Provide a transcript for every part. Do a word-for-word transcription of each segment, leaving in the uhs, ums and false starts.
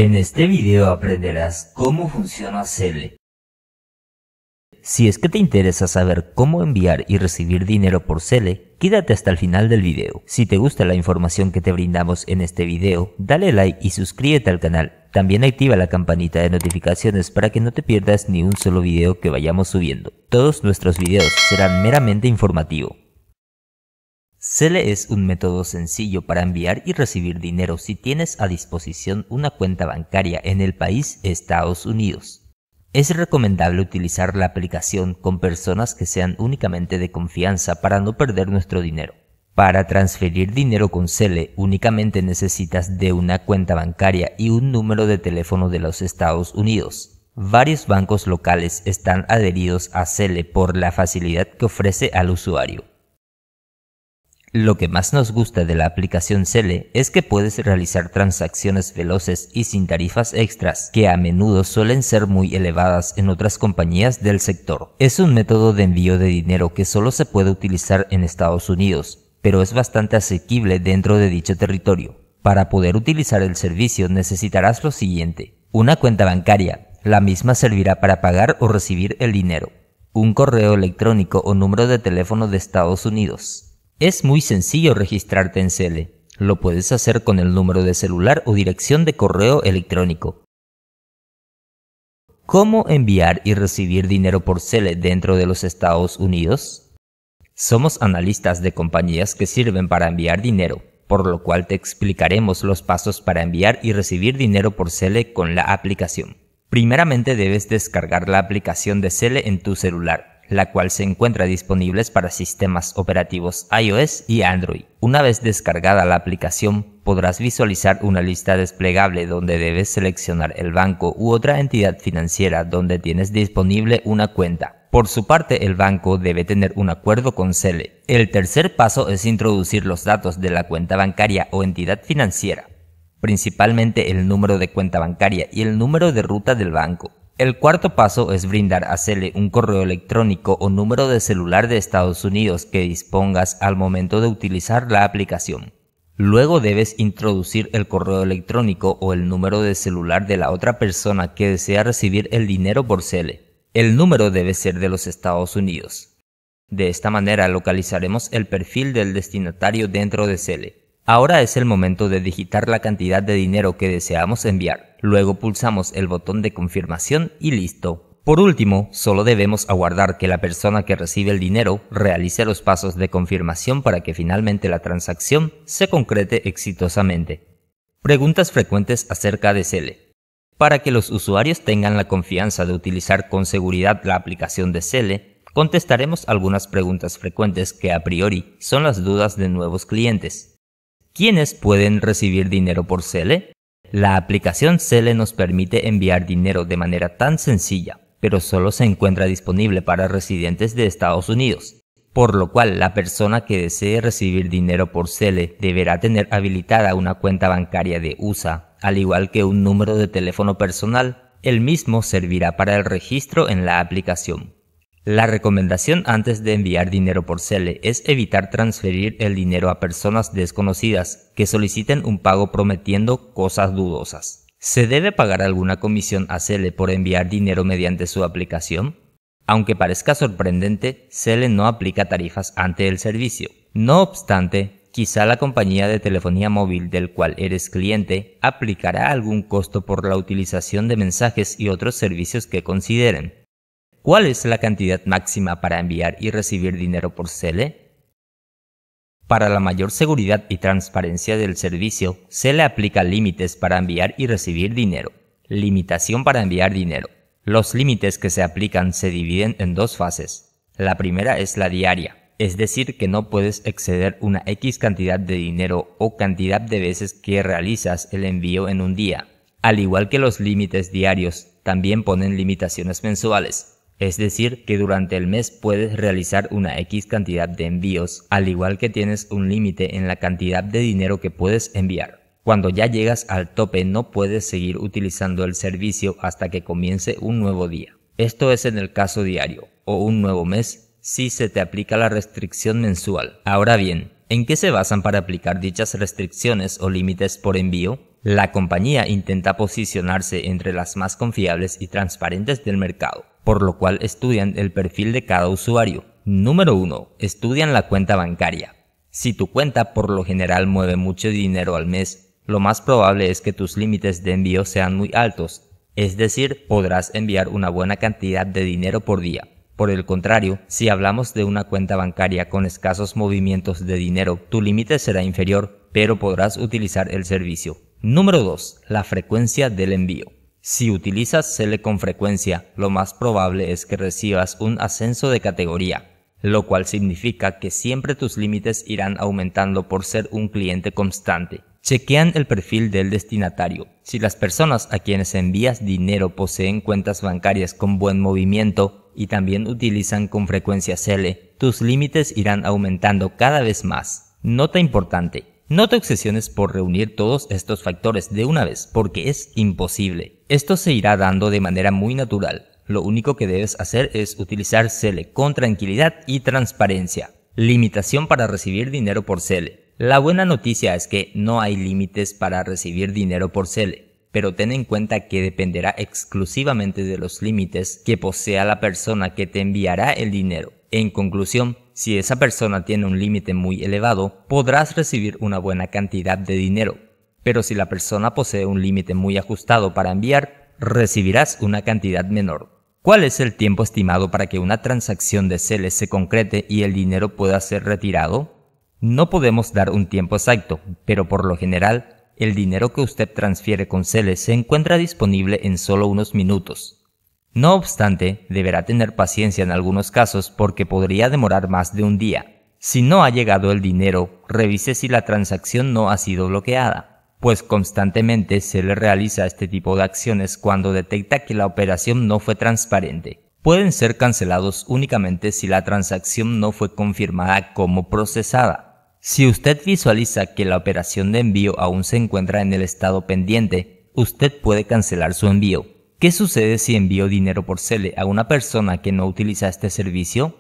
En este video aprenderás cómo funciona Cele. Si es que te interesa saber cómo enviar y recibir dinero por Cele, quédate hasta el final del video. Si te gusta la información que te brindamos en este video, dale like y suscríbete al canal. También activa la campanita de notificaciones para que no te pierdas ni un solo video que vayamos subiendo. Todos nuestros videos serán meramente informativos. Cele es un método sencillo para enviar y recibir dinero si tienes a disposición una cuenta bancaria en el país Estados Unidos. Es recomendable utilizar la aplicación con personas que sean únicamente de confianza para no perder nuestro dinero. Para transferir dinero con Cele únicamente necesitas de una cuenta bancaria y un número de teléfono de los Estados Unidos. Varios bancos locales están adheridos a Cele por la facilidad que ofrece al usuario. Lo que más nos gusta de la aplicación Cele es que puedes realizar transacciones veloces y sin tarifas extras, que a menudo suelen ser muy elevadas en otras compañías del sector. Es un método de envío de dinero que solo se puede utilizar en Estados Unidos, pero es bastante asequible dentro de dicho territorio. Para poder utilizar el servicio necesitarás lo siguiente: una cuenta bancaria, la misma servirá para pagar o recibir el dinero, un correo electrónico o número de teléfono de Estados Unidos. Es muy sencillo registrarte en Cele. Lo puedes hacer con el número de celular o dirección de correo electrónico. ¿Cómo enviar y recibir dinero por Cele dentro de los Estados Unidos? Somos analistas de compañías que sirven para enviar dinero, por lo cual te explicaremos los pasos para enviar y recibir dinero por Cele con la aplicación. Primeramente debes descargar la aplicación de Cele en tu celular, la cual se encuentra disponible para sistemas operativos iOS y Android. Una vez descargada la aplicación, podrás visualizar una lista desplegable donde debes seleccionar el banco u otra entidad financiera donde tienes disponible una cuenta. Por su parte, el banco debe tener un acuerdo con Cele. El tercer paso es introducir los datos de la cuenta bancaria o entidad financiera, principalmente el número de cuenta bancaria y el número de ruta del banco. El cuarto paso es brindar a Cele un correo electrónico o número de celular de Estados Unidos que dispongas al momento de utilizar la aplicación. Luego debes introducir el correo electrónico o el número de celular de la otra persona que desea recibir el dinero por Cele. El número debe ser de los Estados Unidos. De esta manera localizaremos el perfil del destinatario dentro de Cele. Ahora es el momento de digitar la cantidad de dinero que deseamos enviar. Luego pulsamos el botón de confirmación y listo. Por último, solo debemos aguardar que la persona que recibe el dinero realice los pasos de confirmación para que finalmente la transacción se concrete exitosamente. Preguntas frecuentes acerca de Cele. Para que los usuarios tengan la confianza de utilizar con seguridad la aplicación de Cele, contestaremos algunas preguntas frecuentes que a priori son las dudas de nuevos clientes. ¿Quiénes pueden recibir dinero por Cele? La aplicación Cele nos permite enviar dinero de manera tan sencilla, pero solo se encuentra disponible para residentes de Estados Unidos, por lo cual la persona que desee recibir dinero por Cele deberá tener habilitada una cuenta bancaria de U S A, al igual que un número de teléfono personal. El mismo servirá para el registro en la aplicación. La recomendación antes de enviar dinero por Cele es evitar transferir el dinero a personas desconocidas que soliciten un pago prometiendo cosas dudosas. ¿Se debe pagar alguna comisión a Cele por enviar dinero mediante su aplicación? Aunque parezca sorprendente, Cele no aplica tarifas ante el servicio. No obstante, quizá la compañía de telefonía móvil del cual eres cliente aplicará algún costo por la utilización de mensajes y otros servicios que consideren. ¿Cuál es la cantidad máxima para enviar y recibir dinero por Cele? Para la mayor seguridad y transparencia del servicio, Cele aplica límites para enviar y recibir dinero. Limitación para enviar dinero. Los límites que se aplican se dividen en dos fases. La primera es la diaria, es decir que no puedes exceder una X cantidad de dinero o cantidad de veces que realizas el envío en un día. Al igual que los límites diarios, también ponen limitaciones mensuales. Es decir, que durante el mes puedes realizar una X cantidad de envíos, al igual que tienes un límite en la cantidad de dinero que puedes enviar. Cuando ya llegas al tope no puedes seguir utilizando el servicio hasta que comience un nuevo día. Esto es en el caso diario, o un nuevo mes si se te aplica la restricción mensual. Ahora bien, ¿en qué se basan para aplicar dichas restricciones o límites por envío? La compañía intenta posicionarse entre las más confiables y transparentes del mercado, por lo cual estudian el perfil de cada usuario. Número uno. Estudian la cuenta bancaria. Si tu cuenta por lo general mueve mucho dinero al mes, lo más probable es que tus límites de envío sean muy altos, es decir, podrás enviar una buena cantidad de dinero por día. Por el contrario, si hablamos de una cuenta bancaria con escasos movimientos de dinero, tu límite será inferior, pero podrás utilizar el servicio. Número dos. La frecuencia del envío. Si utilizas Zelle con frecuencia, lo más probable es que recibas un ascenso de categoría, lo cual significa que siempre tus límites irán aumentando por ser un cliente constante. Chequean el perfil del destinatario. Si las personas a quienes envías dinero poseen cuentas bancarias con buen movimiento y también utilizan con frecuencia Zelle, tus límites irán aumentando cada vez más. Nota importante. No te obsesiones por reunir todos estos factores de una vez, porque es imposible. Esto se irá dando de manera muy natural. Lo único que debes hacer es utilizar Zelle con tranquilidad y transparencia. Limitación para recibir dinero por Zelle. La buena noticia es que no hay límites para recibir dinero por Zelle, pero ten en cuenta que dependerá exclusivamente de los límites que posea la persona que te enviará el dinero. En conclusión, si esa persona tiene un límite muy elevado, podrás recibir una buena cantidad de dinero, pero si la persona posee un límite muy ajustado para enviar, recibirás una cantidad menor. ¿Cuál es el tiempo estimado para que una transacción de Zelle se concrete y el dinero pueda ser retirado? No podemos dar un tiempo exacto, pero por lo general, el dinero que usted transfiere con Zelle se encuentra disponible en solo unos minutos. No obstante, deberá tener paciencia en algunos casos porque podría demorar más de un día. Si no ha llegado el dinero, revise si la transacción no ha sido bloqueada, pues constantemente Zelle realiza este tipo de acciones cuando detecta que la operación no fue transparente. Pueden ser cancelados únicamente si la transacción no fue confirmada como procesada. Si usted visualiza que la operación de envío aún se encuentra en el estado pendiente, usted puede cancelar su envío. ¿Qué sucede si envío dinero por Zelle a una persona que no utiliza este servicio?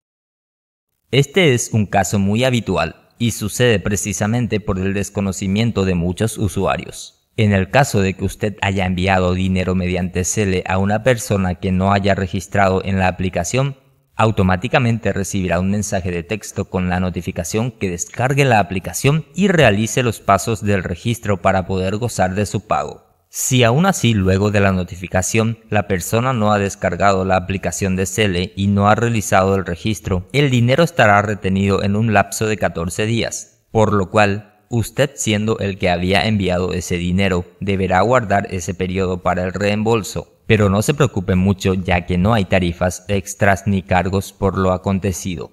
Este es un caso muy habitual y sucede precisamente por el desconocimiento de muchos usuarios. En el caso de que usted haya enviado dinero mediante Zelle a una persona que no haya registrado en la aplicación, automáticamente recibirá un mensaje de texto con la notificación que descargue la aplicación y realice los pasos del registro para poder gozar de su pago. Si aún así luego de la notificación la persona no ha descargado la aplicación de Zelle y no ha realizado el registro, el dinero estará retenido en un lapso de catorce días, por lo cual usted, siendo el que había enviado ese dinero, deberá guardar ese periodo para el reembolso. Pero no se preocupe mucho, ya que no hay tarifas extras ni cargos por lo acontecido.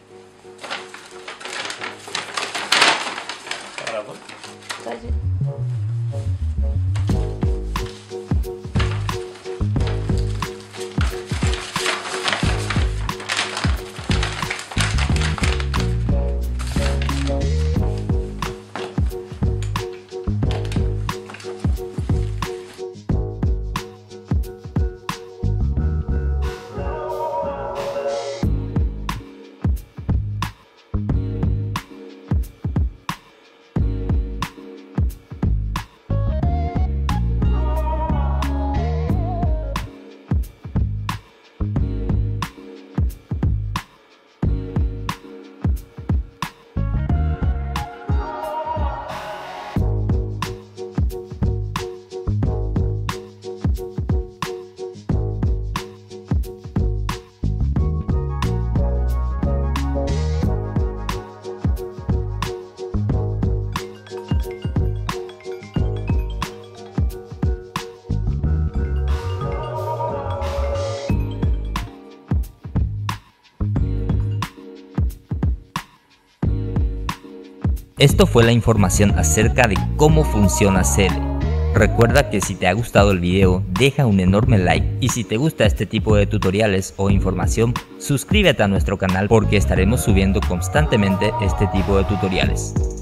Esto fue la información acerca de cómo funciona Zelle. Recuerda que si te ha gustado el video, deja un enorme like y si te gusta este tipo de tutoriales o información, suscríbete a nuestro canal porque estaremos subiendo constantemente este tipo de tutoriales.